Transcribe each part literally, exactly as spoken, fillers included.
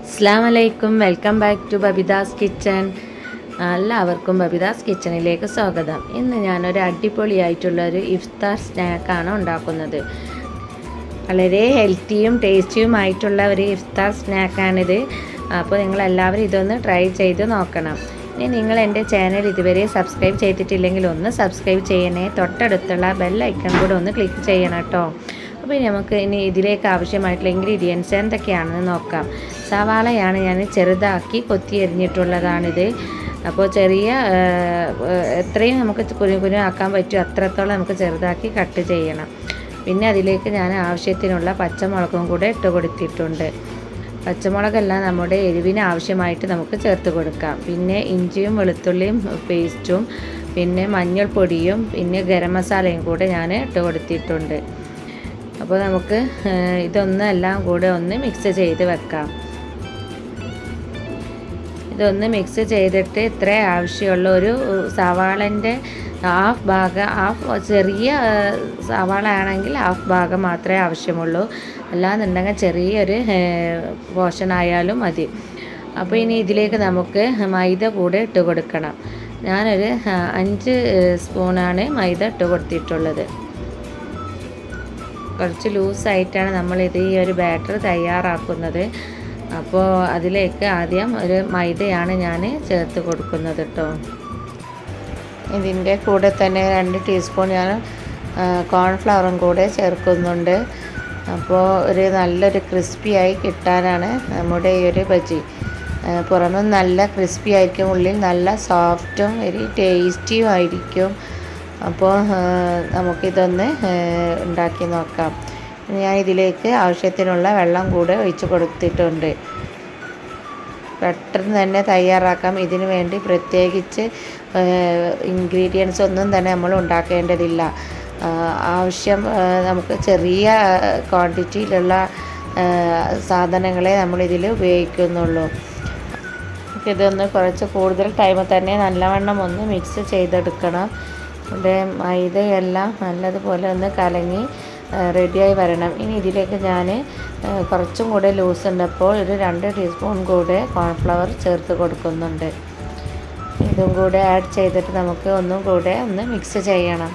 അസ്സലാമലൈക്കും welcome back to Babitha's kitchen. എല്ലാവർക്കും ബബിതാസ് കിച്ചണിലേക്ക് സ്വാഗതം. ഇന്ന് ഞാനൊരു അടിപൊളിയായിട്ടുള്ളൊരു ഇഫ്താർ സ്നാക്കാണ് ഉണ്ടാക്കുന്നത്. വളരെ ഹെൽത്തിയും ടേസ്റ്റിയുമായിട്ടുള്ള ഒരു ഇഫ്താർ സ്നാക്കാണിത്. അപ്പോൾ നിങ്ങളെല്ലാവരും ഇതൊന്ന് ട്രൈ ചെയ്ത് നോക്കണം. ഇനി നിങ്ങൾ എൻ്റെ ചാനൽ ഇതുവരെ സബ്സ്ക്രൈബ് ചെയ്തിട്ടില്ലെങ്കിൽ ഒന്ന് സബ്സ്ക്രൈബ് ചെയ്യണേ. തൊട്ടടുത്തുള്ള ബെൽ ഐക്കൺ കൂടെ ഒന്ന് ക്ലിക്ക് ചെയ്യണം കേട്ടോ. അപ്പോൾ നമുക്ക് ഇനി ഇതിലേക്ക് ആവശ്യമായിട്ടുള്ള ഇൻഗ്രീഡിയൻസ് എന്തൊക്കെയാണെന്ന് നോക്കാം. സവാളയാണ് ഞാൻ ചെറുതാക്കി കൊത്തി എറിഞ്ഞിട്ടുള്ളതാണിത്. അപ്പോൾ ചെറിയ എത്രയും നമുക്ക് കുരു കുരു ആക്കാൻ പറ്റും അത്രത്തോളം നമുക്ക് ചെറുതാക്കി കട്ട് ചെയ്യണം. പിന്നെ അതിലേക്ക് ഞാൻ ആവശ്യത്തിനുള്ള പച്ചമുളകും കൂടെ ഇട്ട് കൊടുത്തിട്ടുണ്ട്. പച്ചമുളകെല്ലാം നമ്മുടെ എരിവിന് ആവശ്യമായിട്ട് നമുക്ക് ചേർത്ത് കൊടുക്കാം. പിന്നെ ഇഞ്ചിയും വെളുത്തുള്ളിയും പേസ്റ്റും പിന്നെ മഞ്ഞൾപ്പൊടിയും പിന്നെ ഗരം മസാലയും കൂടെ ഞാൻ ഇട്ട് കൊടുത്തിട്ടുണ്ട്. അപ്പോൾ നമുക്ക് ഇതൊന്നും എല്ലാം കൂടെ ഒന്ന് മിക്സ് ചെയ്ത് വെക്കാം. ഇതൊന്ന് മിക്സ് ചെയ്തിട്ട് ഇത്ര ആവശ്യമുള്ള ഒരു സവാളൻ്റെ ഹാഫ് ഭാഗം ഹാഫ് ചെറിയ സവാള ആണെങ്കിൽ ഹാഫ് ഭാഗം മാത്രമേ ആവശ്യമുള്ളൂ. അല്ലാന്നുണ്ടെങ്കിൽ ചെറിയൊരു പോർഷൻ ആയാലും മതി. അപ്പോൾ ഇനി ഇതിലേക്ക് നമുക്ക് മൈദ കൂടെ ഇട്ട് കൊടുക്കണം. ഞാനൊരു അഞ്ച് സ്പൂണാണ് മൈദ ഇട്ട് കൊടുത്തിട്ടുള്ളത്. കുറച്ച് ലൂസായിട്ടാണ് നമ്മളിത് ഈ ഒരു ബാറ്റർ തയ്യാറാക്കുന്നത്. അപ്പോൾ അതിലേക്ക് ആദ്യം ഒരു മൈദയാണ് ഞാൻ ചേർത്ത് കൊടുക്കുന്നത് കേട്ടോ. ഇതിൻ്റെ കൂടെ തന്നെ രണ്ട് ടീസ്പൂൺ ഞാൻ കോൺഫ്ലവറും കൂടെ ചേർക്കുന്നുണ്ട്. അപ്പോൾ ഒരു നല്ലൊരു ക്രിസ്പിയായി കിട്ടാനാണ് നമ്മുടെ ഈ ഒരു ബജി. പുറമെ നല്ല ക്രിസ്പി ആയിരിക്കും, ഉള്ളിൽ നല്ല സോഫ്റ്റും വെരി ടേസ്റ്റിയും ആയിരിക്കും. അപ്പോൾ നമുക്കിതൊന്ന് ഉണ്ടാക്കി നോക്കാം. ഞാൻ ഇതിലേക്ക് ആവശ്യത്തിനുള്ള വെള്ളം കൂടെ ഒഴിച്ച് കൊടുത്തിട്ടുണ്ട്. പെട്ടെന്ന് തന്നെ തയ്യാറാക്കാം. ഇതിനു വേണ്ടി പ്രത്യേകിച്ച് ഇൻഗ്രീഡിയൻസ് ഒന്നും തന്നെ നമ്മൾ ഉണ്ടാക്കേണ്ടതില്ല. ആവശ്യം നമുക്ക് ചെറിയ ക്വാണ്ടിറ്റിയിലുള്ള സാധനങ്ങളെ നമ്മളിതിൽ ഉപയോഗിക്കുന്നുള്ളൂ. ഇതൊന്ന് കുറച്ച് കൂടുതൽ ടൈം തന്നെ നല്ലവണ്ണം ഒന്ന് മിക്സ് ചെയ്തെടുക്കണം. ഇവിടെ മൈദയെല്ലാം നല്ലതുപോലെ ഒന്ന് കലങ്ങി റെഡിയായി വരണം. ഇനി ഇതിലേക്ക് ഞാൻ കുറച്ചും കൂടെ ലൂസ് ഉണ്ടപ്പോൾ ഒരു രണ്ട് ടീസ്പൂൺ കൂടെ കോൺഫ്ലവർ ചേർത്ത് കൊടുക്കുന്നുണ്ട്. ഇതും കൂടെ ആഡ് ചെയ്തിട്ട് നമുക്ക് ഒന്നും കൂടെ ഒന്ന് മിക്സ് ചെയ്യണം.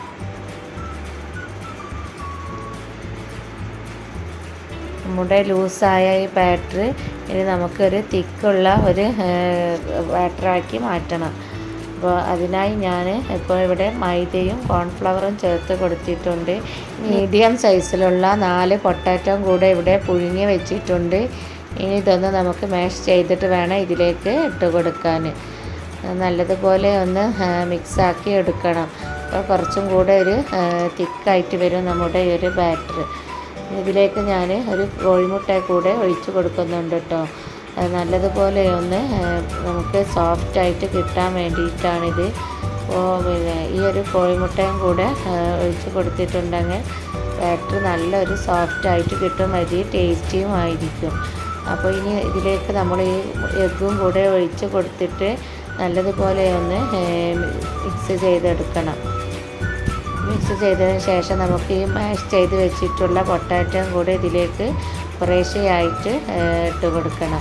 നമ്മുടെ ലൂസായ ഈ ബാറ്റർ ഇനി നമുക്കൊരു തിക്കുള്ള ഒരു ബാറ്ററാക്കി മാറ്റണം. അപ്പോൾ അതിനായി ഞാൻ ഇപ്പോൾ ഇവിടെ മൈദയും കോൺഫ്ലവറും ചേർത്ത് കൊടുത്തിട്ടുണ്ട്. മീഡിയം സൈസിലുള്ള നാല് പൊട്ടാറ്റോ കൂടെ ഇവിടെ പുഴുങ്ങി വെച്ചിട്ടുണ്ട്. ഇനി ഇതൊന്ന് നമുക്ക് മാഷ് ചെയ്തിട്ട് വേണം ഇതിലേക്ക് ഇട്ട് കൊടുക്കാൻ. നല്ലതുപോലെ ഒന്ന് മിക്സാക്കി എടുക്കണം. അപ്പോൾ കുറച്ചും കൂടെ ഒരു തിക്കായിട്ട് വരും നമ്മുടെ ഈ ഒരു ബാറ്റർ. ഇതിലേക്ക് ഞാൻ ഒരു കോഴിമുട്ട കൂടെ ഒഴിച്ച് കൊടുക്കുന്നുണ്ട് കേട്ടോ. അത് നല്ലതുപോലെ ഒന്ന് നമുക്ക് സോഫ്റ്റായിട്ട് കിട്ടാൻ വേണ്ടിയിട്ടാണിത്. അപ്പോൾ പിന്നെ ഈ ഒരു കോഴിമുട്ടയും കൂടെ ഒഴിച്ച് കൊടുത്തിട്ടുണ്ടെങ്കിൽ ബാറ്റർ നല്ലൊരു സോഫ്റ്റായിട്ട് കിട്ടും, വലിയ ടേസ്റ്റിയും ആയിരിക്കും. അപ്പോൾ ഇനി ഇതിലേക്ക് നമ്മൾ ഈ എഗ്ഗും കൂടെ ഒഴിച്ച് കൊടുത്തിട്ട് നല്ലതുപോലെ ഒന്ന് മിക്സ് ചെയ്തെടുക്കണം. മിക്സ് ചെയ്തതിന് ശേഷം നമുക്ക് ഈ മാഷ് ചെയ്ത് വെച്ചിട്ടുള്ള പൊട്ടാറ്റോയും കൂടെ ഇതിലേക്ക് കുറേശ്ശെയായിട്ട് ഇട്ട് കൊടുക്കണം.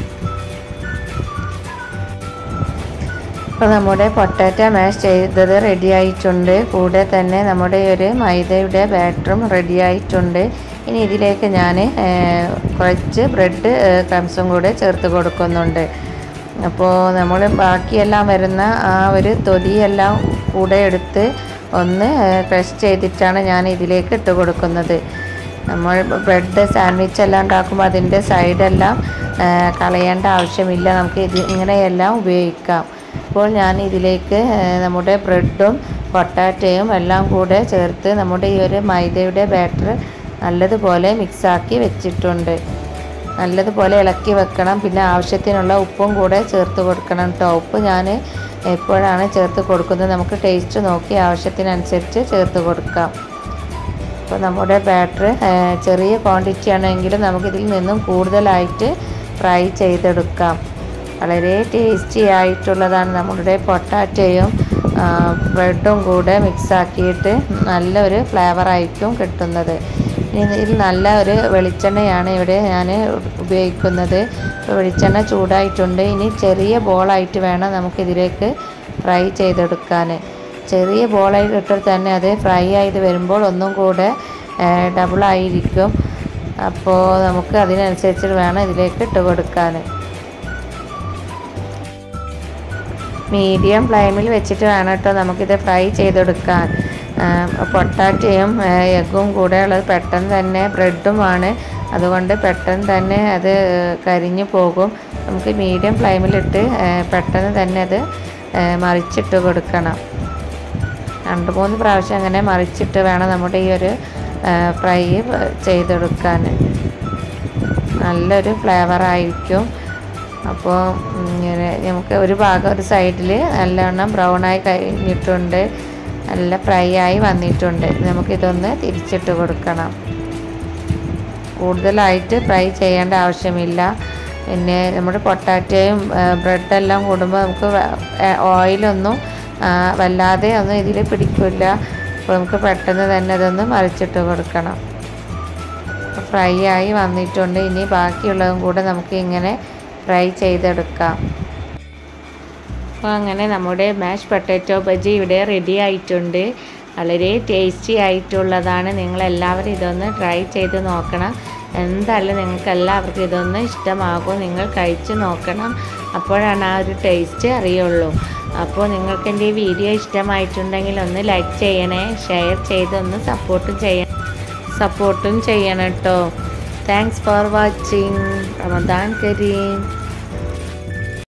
അപ്പോൾ നമ്മുടെ പൊട്ടാറ്റോ മാഷ് ചെയ്തത് റെഡി ആയിട്ടുണ്ട്. കൂടെ തന്നെ നമ്മുടെ ഒരു മൈദയുടെ ബാറ്ററും റെഡി ആയിട്ടുണ്ട്. ഇനി ഇതിലേക്ക് ഞാൻ കുറച്ച് ബ്രെഡ് ക്രംസും കൂടെ ചേർത്ത് കൊടുക്കുന്നുണ്ട്. അപ്പോൾ നമ്മൾ ബാക്കിയെല്ലാം വരുന്ന ആ ഒരു തൊലിയെല്ലാം കൂടെ എടുത്ത് ഒന്ന് ക്രഷ് ചെയ്തിട്ടാണ് ഞാൻ ഇതിലേക്ക് ഇട്ട് കൊടുക്കുന്നത്. നമ്മൾ ബ്രെഡ് സാൻഡ്വിച്ച് എല്ലാം ഉണ്ടാക്കുമ്പോൾ അതിൻ്റെ സൈഡെല്ലാം കളയേണ്ട ആവശ്യമില്ല, നമുക്ക് ഇത് ഇങ്ങനെയെല്ലാം ഉപയോഗിക്കാം. അപ്പോൾ ഞാൻ ഇതിലേക്ക് നമ്മുടെ ബ്രെഡും പൊട്ടാറ്റോയും എല്ലാം കൂടെ ചേർത്ത് നമ്മുടെ ഈ ഒരു മൈദയുടെ ബാറ്റർ നല്ലതുപോലെ മിക്സാക്കി വെച്ചിട്ടുണ്ട്. നല്ലതുപോലെ ഇളക്കി വെക്കണം. പിന്നെ ആവശ്യത്തിനുള്ള ഉപ്പും കൂടെ ചേർത്ത് കൊടുക്കണം കേട്ടോ. ഉപ്പ് ഞാൻ എപ്പോഴാണ് ചേർത്ത് കൊടുക്കുന്നത് നമുക്ക് ടേസ്റ്റ് നോക്കി ആവശ്യത്തിനനുസരിച്ച് ചേർത്ത് കൊടുക്കാം. അപ്പോൾ നമ്മുടെ ബാറ്റർ ചെറിയ ക്വാണ്ടിറ്റി ആണെങ്കിലും നമുക്കിതിൽ നിന്നും കൂടുതലായിട്ട് ഫ്രൈ ചെയ്തെടുക്കാം. വളരെ ടേസ്റ്റി ആയിട്ടുള്ളതാണ്. നമ്മുടെ പൊട്ടാറ്റോയും ബ്രെഡും കൂടെ മിക്സാക്കിയിട്ട് നല്ലൊരു ഫ്ലേവറായിരിക്കും കിട്ടുന്നത്. ഇതിൽ നല്ല ഒരു വെളിച്ചെണ്ണയാണ് ഇവിടെ ഞാൻ ഉപയോഗിക്കുന്നത്. വെളിച്ചെണ്ണ ചൂടായിട്ടുണ്ട്. ഇനി ചെറിയ ബോളായിട്ട് വേണം നമുക്കിതിലേക്ക് ഫ്രൈ ചെയ്തെടുക്കാൻ. ചെറിയ ബോളായിട്ട് ഇട്ടിട്ട് തന്നെ അത് ഫ്രൈ ആയിട്ട് വരുമ്പോൾ ഒന്നും കൂടെ ഡബിളായിരിക്കും. അപ്പോൾ നമുക്ക് അതിനനുസരിച്ച് വേണം ഇതിലേക്ക് ഇട്ട് കൊടുക്കാൻ. മീഡിയം ഫ്ലെയിമിൽ വെച്ചിട്ട് വേണം കേട്ടോ നമുക്കിത് ഫ്രൈ ചെയ്തെടുക്കാൻ. പൊട്ടാറ്റയും എഗ്ഗും കൂടെ ഉള്ളത് പെട്ടെന്ന് തന്നെ ബ്രെഡുമാണ്, അതുകൊണ്ട് പെട്ടെന്ന് തന്നെ അത് കരിഞ്ഞു പോകും. നമുക്ക് മീഡിയം ഫ്ലെയിമിലിട്ട് പെട്ടെന്ന് തന്നെ അത് മറിച്ചിട്ട് കൊടുക്കണം. രണ്ട് മൂന്ന് പ്രാവശ്യം അങ്ങനെ മറിച്ചിട്ട് വേണം നമ്മുടെ ഈ ഒരു ഫ്രൈ ചെയ്തെടുക്കാൻ. നല്ലൊരു ഫ്ലേവറായിരിക്കും. അപ്പോൾ ഇങ്ങനെ നമുക്ക് ഒരു ഭാഗം ഒരു സൈഡിൽ നല്ലവണ്ണം ബ്രൗണായി കഴിഞ്ഞിട്ടുണ്ട്, നല്ല ഫ്രൈ ആയി വന്നിട്ടുണ്ട്. നമുക്കിതൊന്ന് തിരിച്ചിട്ട് കൊടുക്കണം. കൂടുതലായിട്ട് ഫ്രൈ ചെയ്യേണ്ട ആവശ്യമില്ല. പിന്നെ നമ്മുടെ പൊട്ടാറ്റോയും ബ്രെഡെല്ലാം കൂടുമ്പോൾ നമുക്ക് ഓയിലൊന്നും വല്ലാതെ ഒന്നും ഇതിൽ പിടിക്കില്ല. അപ്പോൾ നമുക്ക് പെട്ടെന്ന് തന്നെ അതൊന്ന് മറിച്ചിട്ട് കൊടുക്കണം. ഫ്രൈ ആയി വന്നിട്ടുണ്ട്. ഇനി ബാക്കിയുള്ളതും കൂടെ നമുക്ക് ഇങ്ങനെ ഫ്രൈ ചെയ്തെടുക്കാം. അപ്പോൾ അങ്ങനെ നമ്മുടെ മാഷ് പൊട്ടാറ്റോ ബജി ഇവിടെ റെഡി ആയിട്ടുണ്ട്. വളരെ ടേസ്റ്റി ആയിട്ടുള്ളതാണ്. നിങ്ങളെല്ലാവരും ഇതൊന്ന് ട്രൈ ചെയ്ത് നോക്കണം. എന്തായാലും നിങ്ങൾക്ക് എല്ലാവർക്കും ഇതൊന്ന് ഇഷ്ടമാകും. നിങ്ങൾ കഴിച്ച് നോക്കണം, അപ്പോഴാണ് ആ ഒരു ടേസ്റ്റ് അറിയുള്ളൂ. അപ്പോൾ നിങ്ങൾക്ക് എൻ്റെ ഈ വീഡിയോ ഇഷ്ടമായിട്ടുണ്ടെങ്കിൽ ഒന്ന് ലൈക്ക് ചെയ്യണേ, ഷെയർ ചെയ്ത് ഒന്ന് സപ്പോർട്ടും ചെയ്യണം സപ്പോർട്ടും ചെയ്യണം കേട്ടോ. Thanks for watching. Ramadan Kareem.